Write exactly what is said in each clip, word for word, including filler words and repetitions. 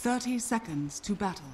Thirty seconds to battle.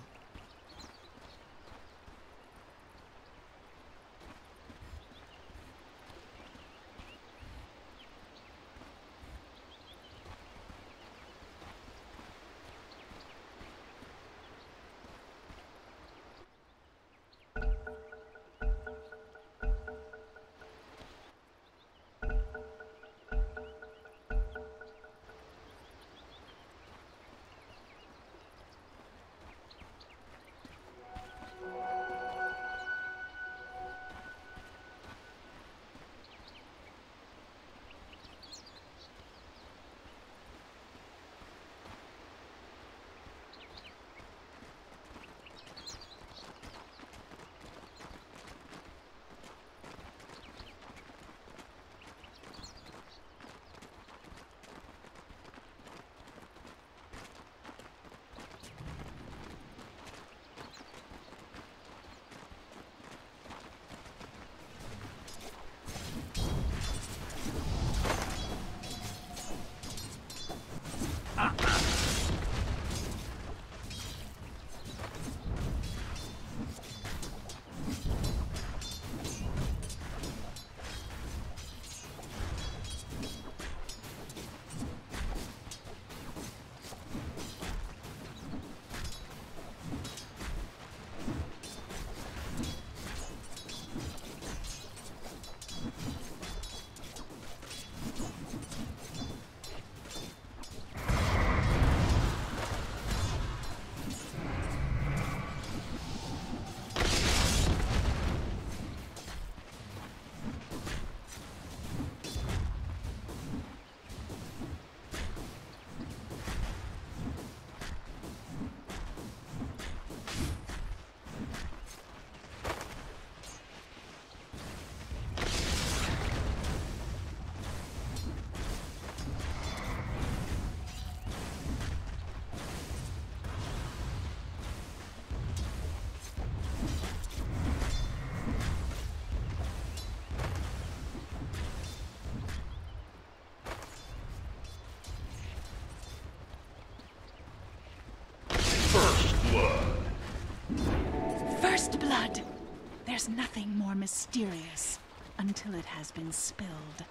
First blood. There's nothing more mysterious until it has been spilled.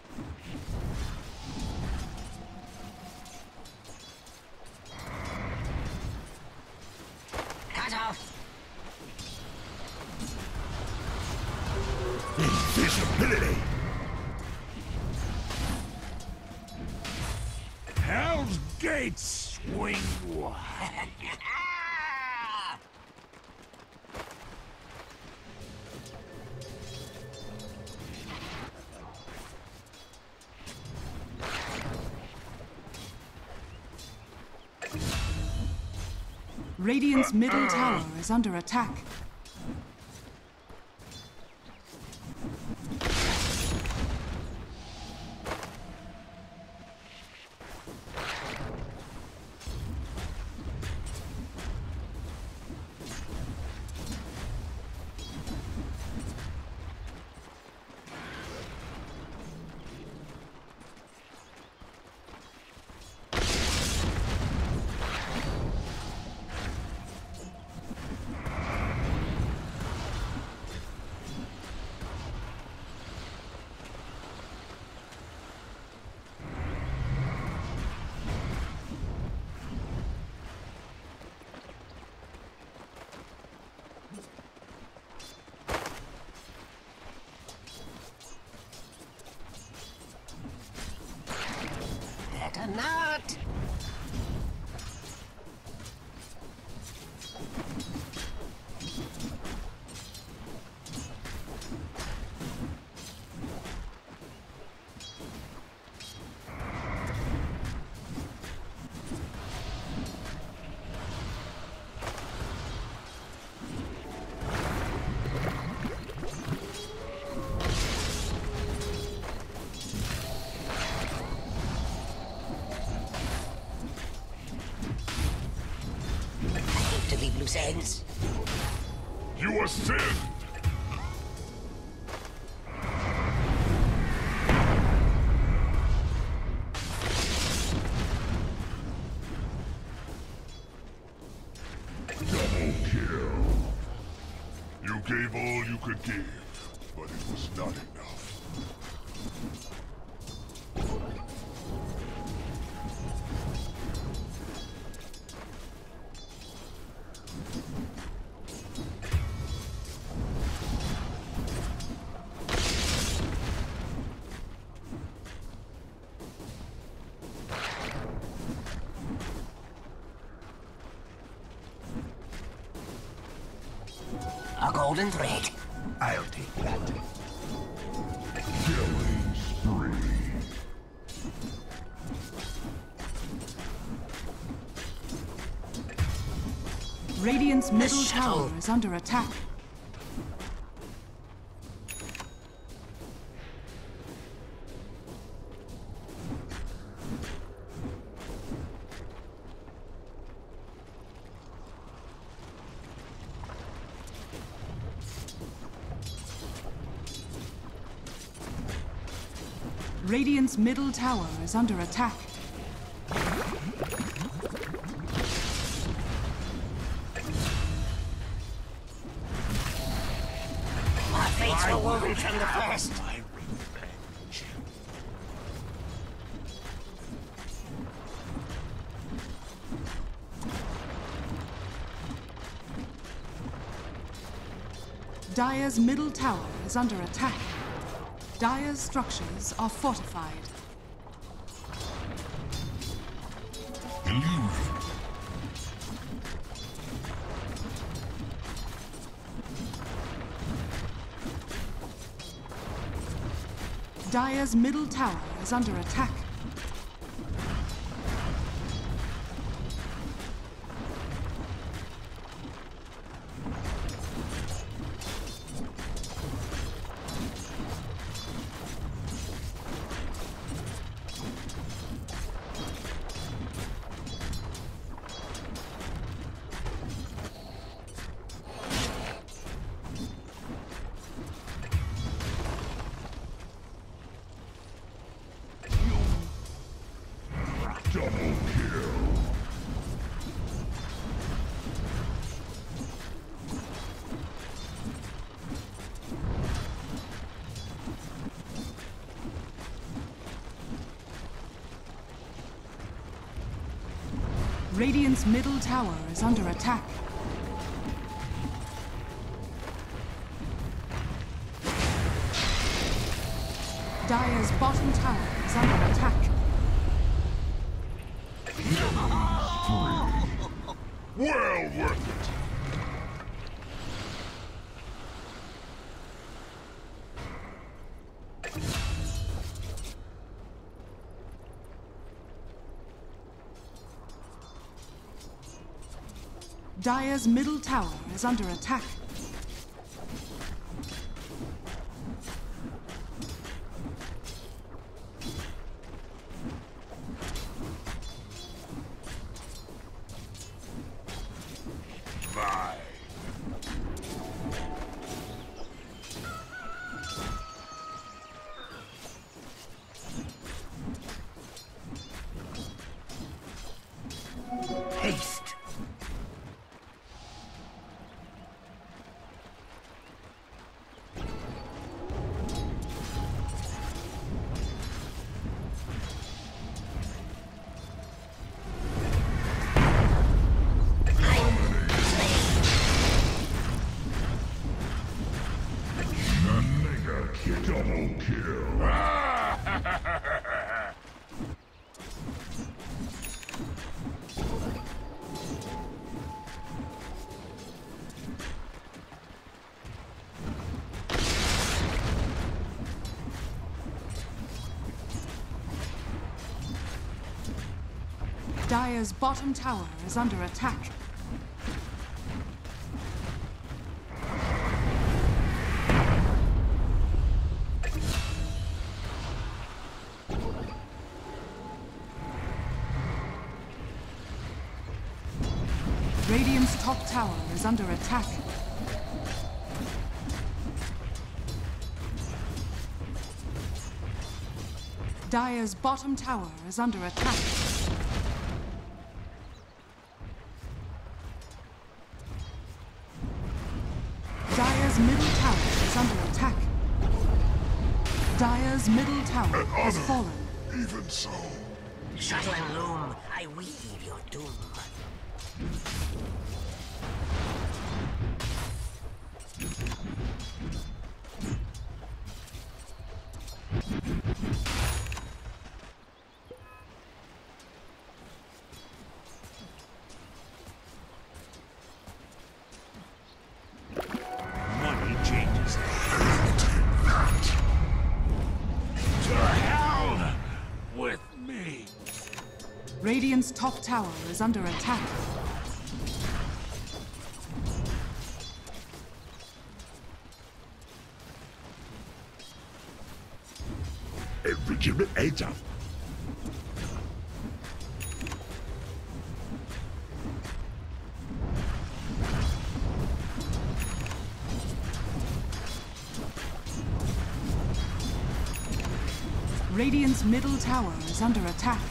Cut off. Invisibility. Hell's gates swing wide. Radiant's middle tower is under attack. Better not. To leave loose ends. You ascend. not enough. A golden thread. I'll take that. Killing spree. Radiant's middle shuttle. tower is under attack. Radiant's middle tower is under attack. Our fates were woven from the first. My revenge. Dire's middle tower is under attack. Dire's structures are fortified. Illusion. Dire's middle tower is under attack. Double kill. Radiant's middle tower is under attack. Dire's bottom tower is under attack. Well worth it. Dire's middle tower is under attack. Bye. Haste. Double kill. Dire's bottom tower is under attack. Radiant's top tower is under attack. Dire's bottom tower is under attack. Dire's middle tower is under attack. Dire's middle tower An has honor. fallen. Even so. Shuttle and loom, I weave your doom. Money changes. To hell with me. Radiant's top tower is under attack. Legitimate aids up. Radiant's middle tower is under attack.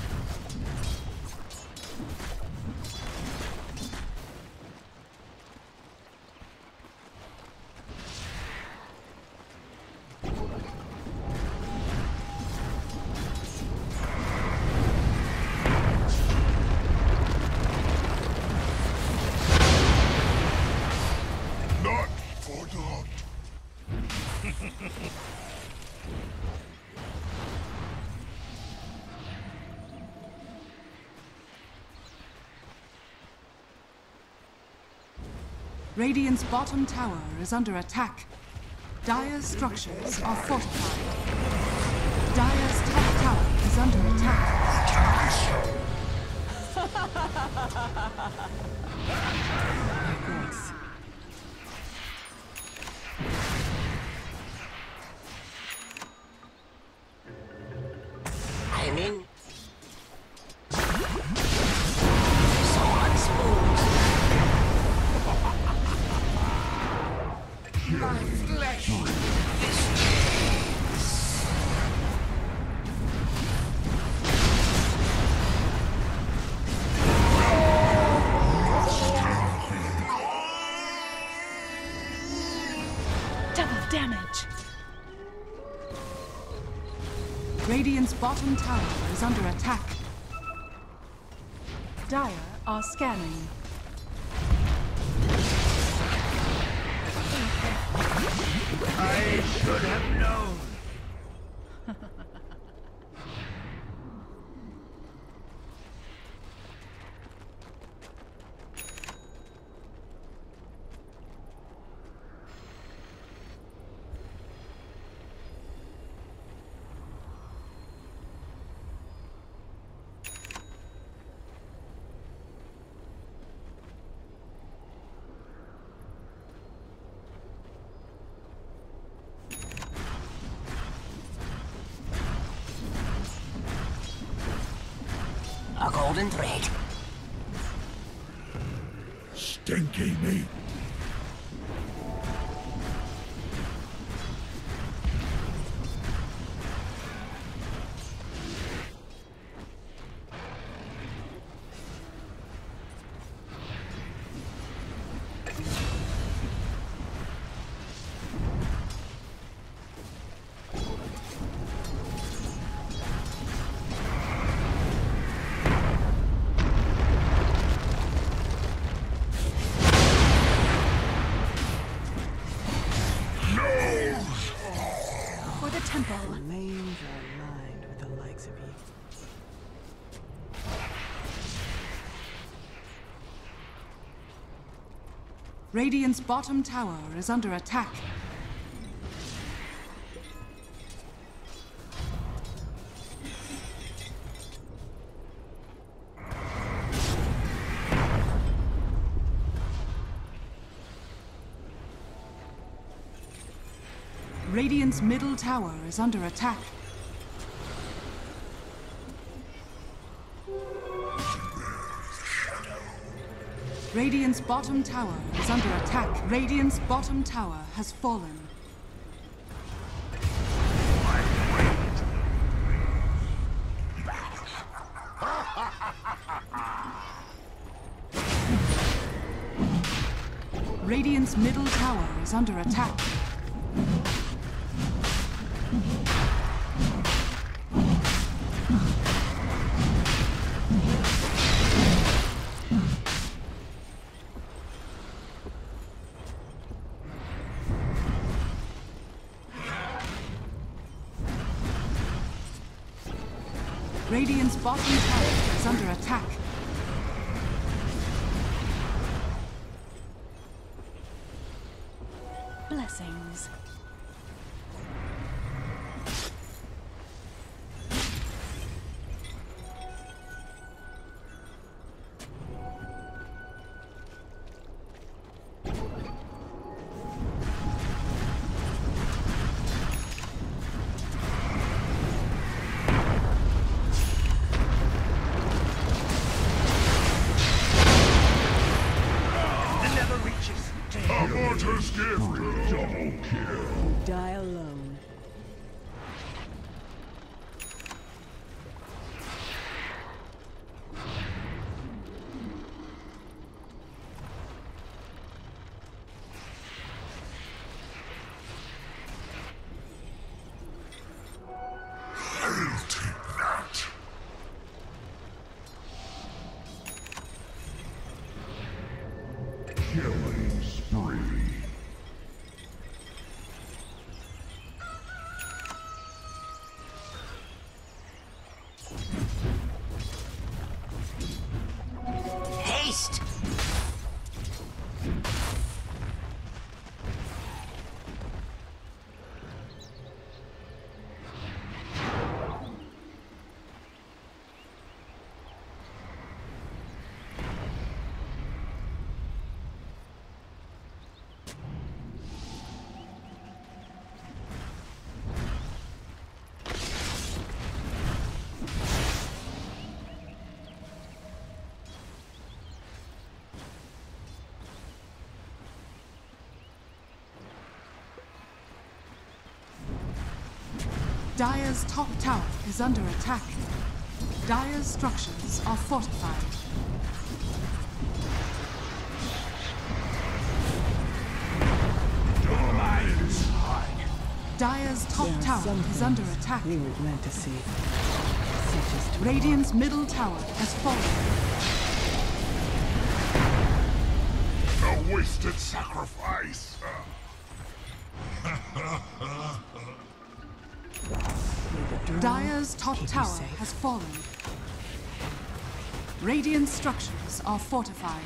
Not for naught. Radiant's bottom tower is under attack. Dire's structures are fortified. Dire's top tower is under attack. Thanks. I'm in. So unsmooth. My flesh. This Double damage. Radiant's bottom tower is under attack. Dire are scanning. I should have known. a golden thread. Stinky meat. For the temple. Lanes are lined with the likes of you. Radiant's bottom tower is under attack. Radiant's middle tower is under attack. Radiant's bottom tower is under attack. Radiant's bottom tower has fallen. Radiant's middle tower is under attack. Radiant's bottom tower is under attack. Blessings. A martyr's gift. Double kill. Die alone. I'll take that. Killing spree. Haste! Dire's top tower is under attack. Dire's structures are fortified. Dire's top There are tower some is under things attack. we weren't meant to see. Such as tomorrow. Radiant's middle tower has fallen. A wasted sacrifice. May the drone Dire's top keep you tower safe. has fallen. Radiant structures are fortified.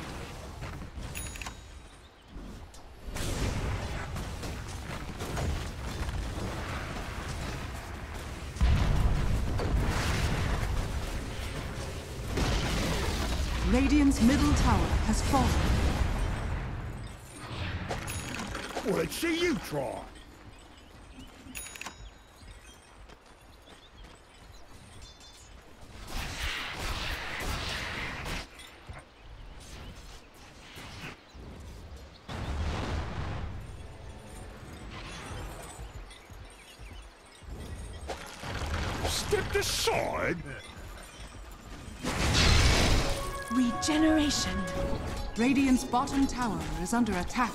Radiant's middle tower has fallen. Well, let's see you try. Stepped aside. Regeneration. Radiant's bottom tower is under attack.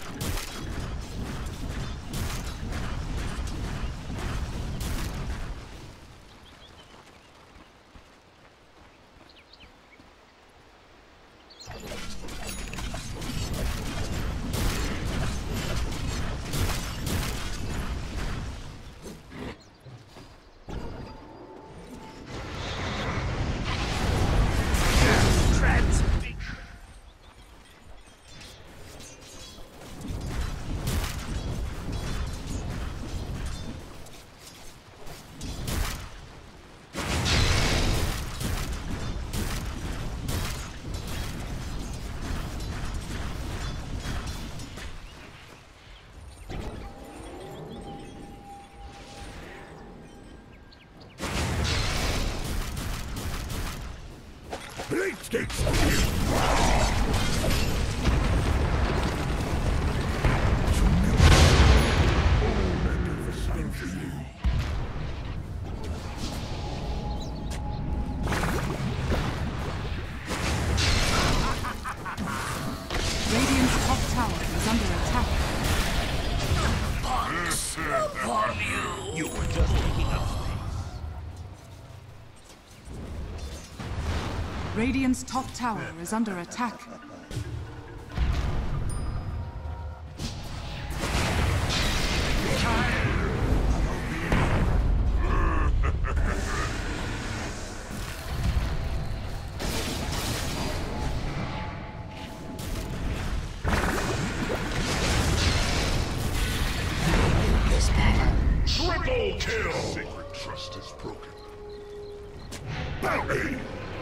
Radiant's top tower is under attack. Upon you! You were just taking up space. Radiant's top tower is under attack. bounty!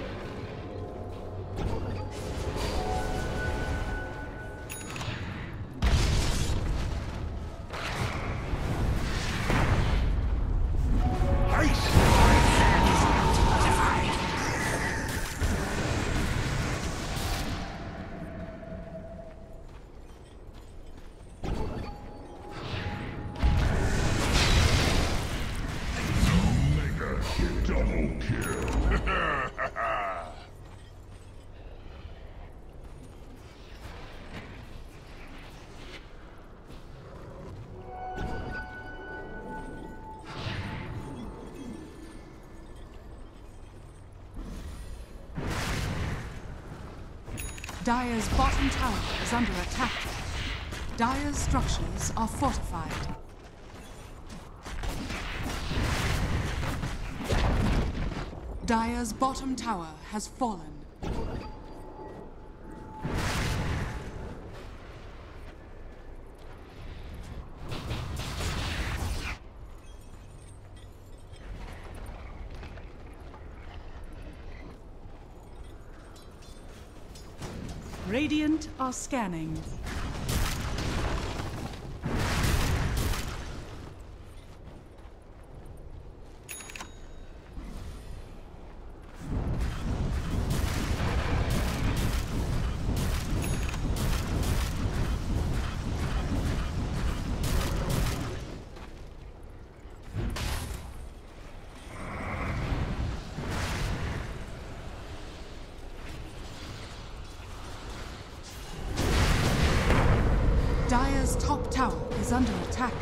Double kill. Dire's bottom tower is under attack. Dire's structures are fortified. Dire's bottom tower has fallen. Radiant are scanning. Dire's top tower is under attack.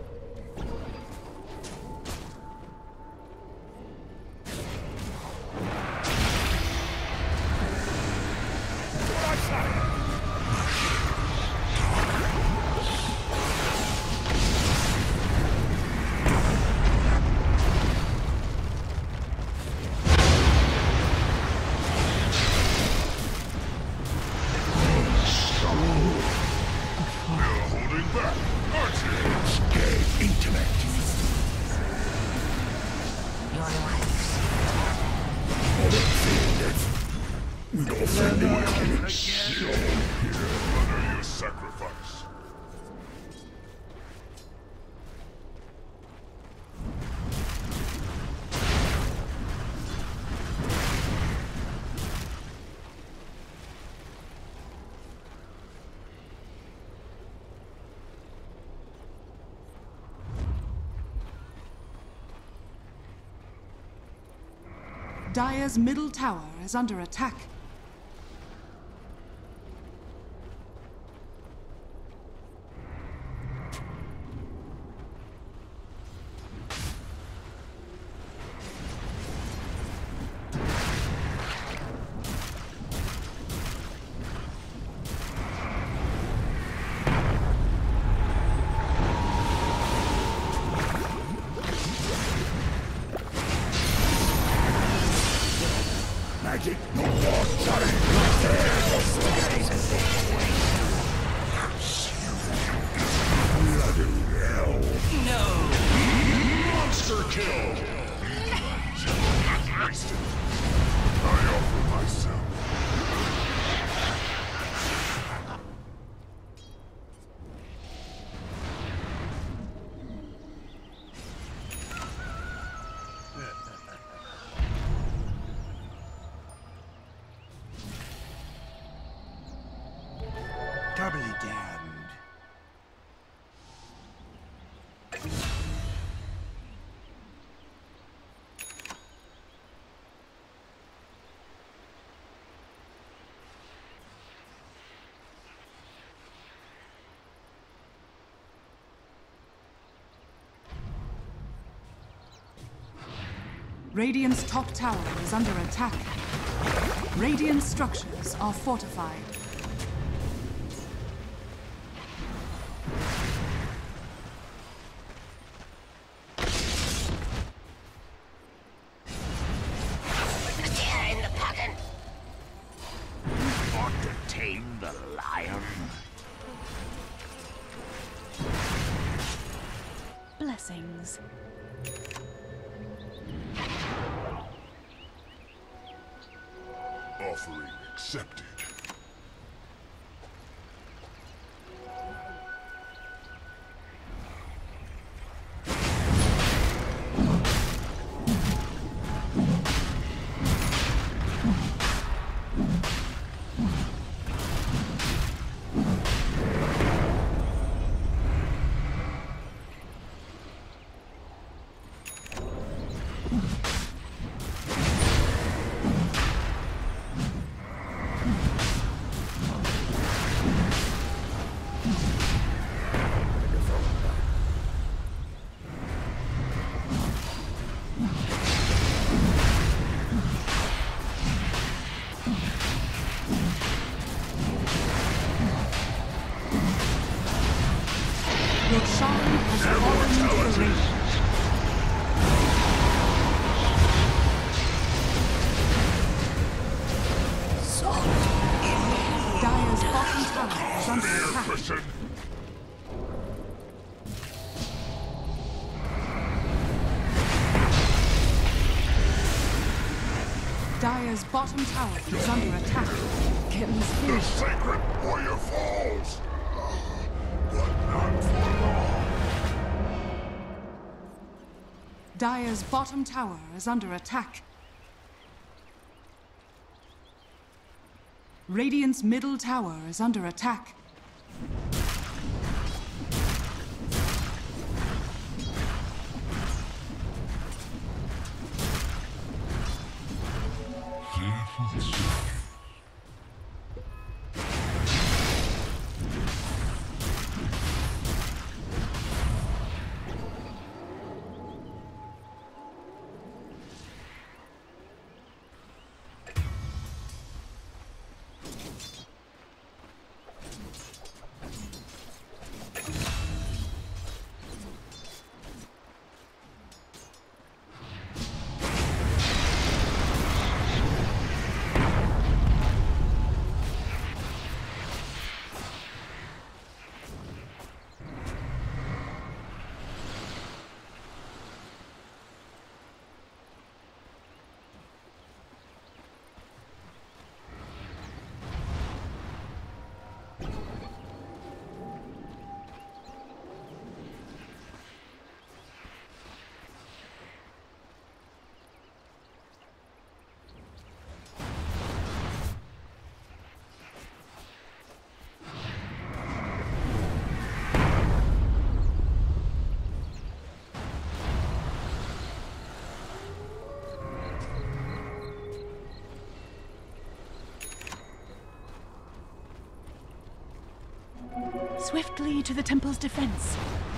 Dire's middle tower is under attack. Magic no more challenge. Bloody hell. No. Monster kill. Wasted. I offer myself. Doubly damned. Radiant's top tower is under attack. Radiant structures are fortified. Tear in the pattern. Ought to tame the lion. Blessings. offering accepted. Dire's bottom tower is under attack. The sacred warrior falls, but not for long. Dire's bottom tower is under attack. Radiant's middle tower is under attack. Swiftly to the temple's defense.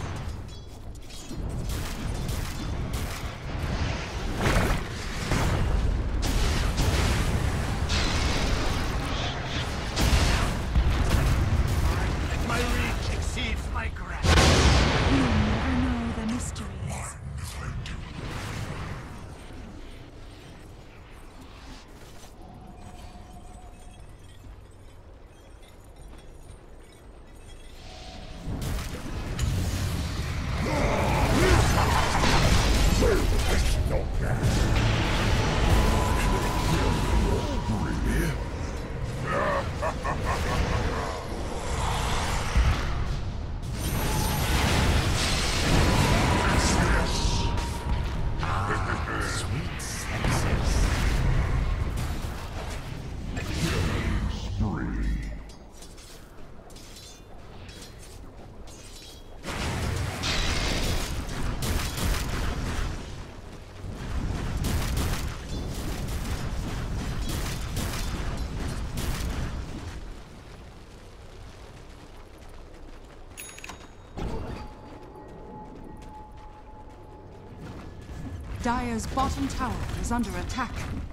My reach exceeds my grasp. You never know the mysteries. Dire's bottom tower is under attack.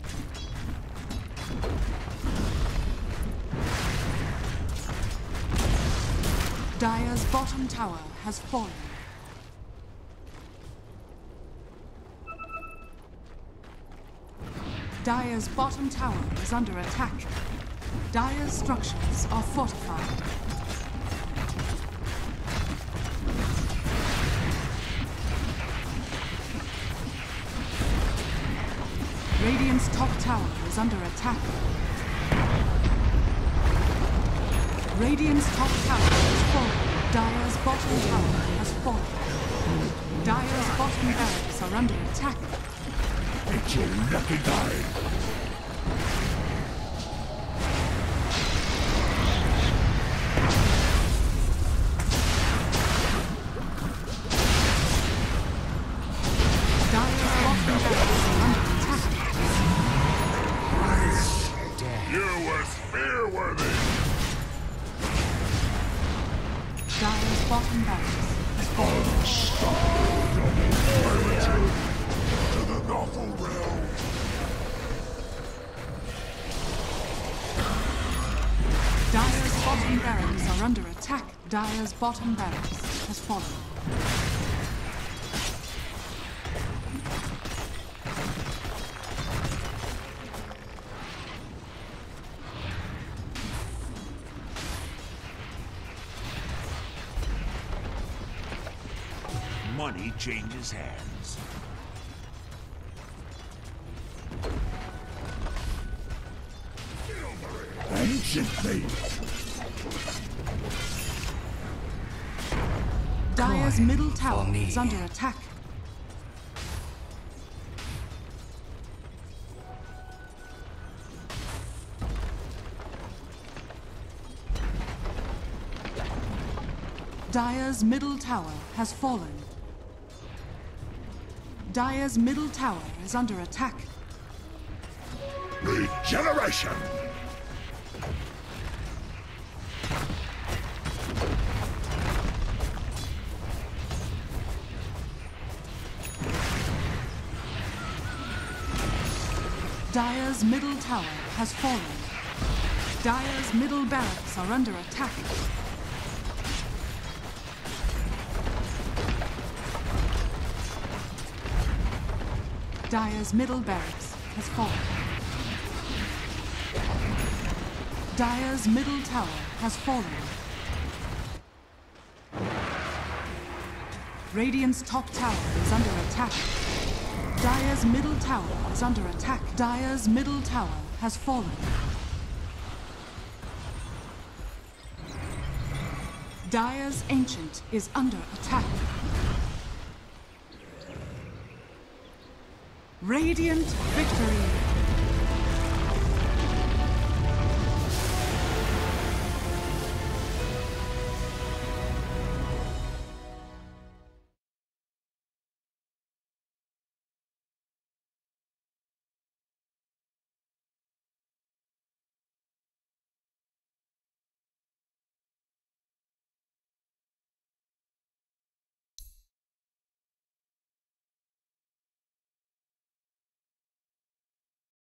Dire's bottom tower has fallen. Dire's bottom tower is under attack. Dire's structures are fortified. Radiant's top tower is under attack. Radiant's top tower has fallen. Dire's bottom tower has fallen. Dire's bottom barracks are under attack. It's your lucky day. Dire's bottom barracks are under attack. You were spear-worthy. Dire's bottom barracks has fallen. To the Novel realm. Dire's bottom barracks are under attack. Dire's bottom barracks has fallen. Money changes hands. Ancient thieves. Dire's middle tower is under attack. Dire's middle tower has fallen. Dire's middle tower is under attack. Regeneration. Dire's middle tower has fallen. Dire's middle barracks are under attack. Dire's middle barracks has fallen. Dire's middle tower has fallen. Radiant's top tower is under attack. Dire's middle tower is under attack. Dire's middle tower has fallen. Dire's Ancient is under attack. Radiant victory!